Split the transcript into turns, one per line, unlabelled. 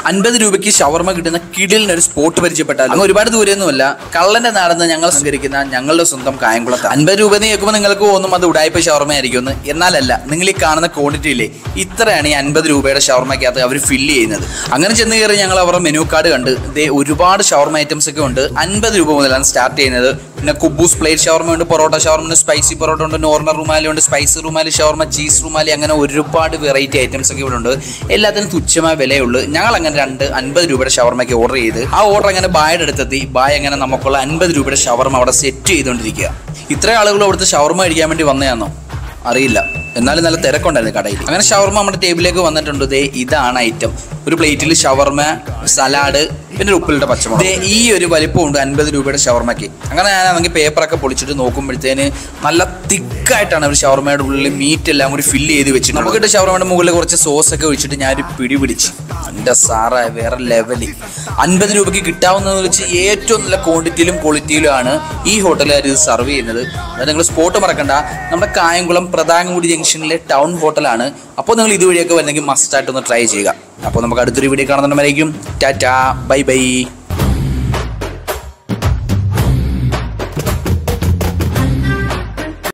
50 രൂപയ്ക്ക് ഷവർമ കിട്ടുന്ന കിടിലിന് ഒരു സ്പോട്ട് പരിചയപ്പെട്ടാൽ അങ്ങ് ഒരുപാട് ദൂരെയൊന്നുമല്ല, കള്ളന്റെ നാടെന്ന് ഞങ്ങൾ സഞ്ചരിക്കുന്ന ഞങ്ങളുടെ സ്വന്തം കായംകുളത്ത്. 50 രൂപ എന്ന് കേൾക്കുമ്പോൾ നിങ്ങൾക്ക് തോന്നും അത് ഉടായ്പ ഷവർമ ആയിരിക്കും എന്ന്. എന്നാലല്ല, നിങ്ങൾ ഈ കാണുന്ന ക്വാണ്ടിറ്റിയില്ലേ, ഇത്രയാണ് ഈ 50 രൂപയുടെ ഷവർമയ്ക്കകത്ത് അവർ ഫില്ല് ചെയ്യുന്നത്. അങ്ങനെ ചെന്ന് കയറി ഞങ്ങൾ അവരുടെ മെനു കാർഡ് കണ്ട് ഒരുപാട് ഷവർമ ഐറ്റംസ് ഒക്കെ ഉണ്ട്. 50 രൂപ മുതലാണ് സ്റ്റാർട്ട് ചെയ്യുന്നത്. പിന്നെ കുബൂസ് പ്ലേറ്റ് ഷവർമ ഉണ്ട്, പൊറോട്ട ഷവർമ ഉണ്ട്, സ്പൈസി പൊറോട്ട ഉണ്ട്, നോർമൽ റുമാലി ഉണ്ട്, സ്പൈസി റുമാലി ഷവർമ, ചീസ് റുമാലി, അങ്ങനെ ഒരുപാട് വെറൈറ്റി ഐറ്റംസ് ഒക്കെ ഇവിടെ ഉണ്ട്. എല്ലാത്തിനും തുച്ഛമായ വിലയുള്ളൂ. ഞങ്ങൾ അങ്ങനെ 50 രൂപയുടെ ഷവർമയ്ക്ക് ഓർഡർ ചെയ്ത് ആ ഓർഡർ അങ്ങനെ ബായുടെ അടുത്തെത്തി. ബായ് അങ്ങനെ നമുക്കുള്ള 50 രൂപയുടെ ഷവർമ അവിടെ സെറ്റ് ചെയ്തുകൊണ്ടിരിക്കുക. ഇത്ര ആളുകൾ അവിടുത്തെ ഷവർമ കഴിക്കാൻ വേണ്ടി വന്നതാണോ അറിയില്ല, എന്നാലും നല്ല തിരക്കുണ്ടായിരുന്നു കടയിൽ. അങ്ങനെ ഷവർമ നമ്മുടെ ടേബിളിലേക്ക് വന്നിട്ടുണ്ട്. ഇതാണ് ഐറ്റം. ഒരു പ്ലേറ്റിൽ ഷവർമ, സലാഡ്, പിന്നെ ഒരു ഉപ്പിലിട്ട പച്ചമുളക്. ഈ ഒരു വലിപ്പമുണ്ട് 50 രൂപയുടെ ഷവർമയ്ക്ക്. അങ്ങനെ ഞാനാണെങ്കിൽ പേപ്പറൊക്കെ പൊളിച്ചിട്ട് നോക്കുമ്പോഴത്തേന് നല്ല തിക്കായിട്ടാണ് ഒരു ഷവർമയുടെ ഉള്ളിൽ മീറ്റ് എല്ലാം കൂടി ഫില്ല് ചെയ്ത് വെച്ചിട്ട് നമുക്കിട്ട് ഷവർമയുടെ മുകളിൽ കുറച്ച് സോസൊക്കെ ഒഴിച്ചിട്ട് ഞാനൊരു പിടി പിടിച്ച്. എൻ്റെ സാറേ, വേറെ ലെവലിൽ 50 രൂപയ്ക്ക് കിട്ടാവുന്നതെന്ന് വെച്ച് ഏറ്റവും നല്ല ക്വാണ്ടിറ്റിയിലും ക്വാളിറ്റിയിലുമാണ് ഈ ഹോട്ടലുകാർ ഇത് സർവ് ചെയ്യുന്നത്. അത് നിങ്ങൾ സ്പോട്ട് മറക്കണ്ട, നമ്മുടെ കായംകുളം പ്രതാംകുടി ജംഗ്ഷനിലെ ടൗൺ ഹോട്ടലാണ്. അപ്പോൾ നിങ്ങൾ ഇതുവഴിയൊക്കെ വരണമെങ്കിൽ മസ്റ്റായിട്ടൊന്ന് ട്രൈ ചെയ്യുക. അപ്പോൾ നമുക്ക് അടുത്തൊരു വീഡിയോ കാണുന്നവരേക്കും ടാറ്റാ, ബൈ ബൈ.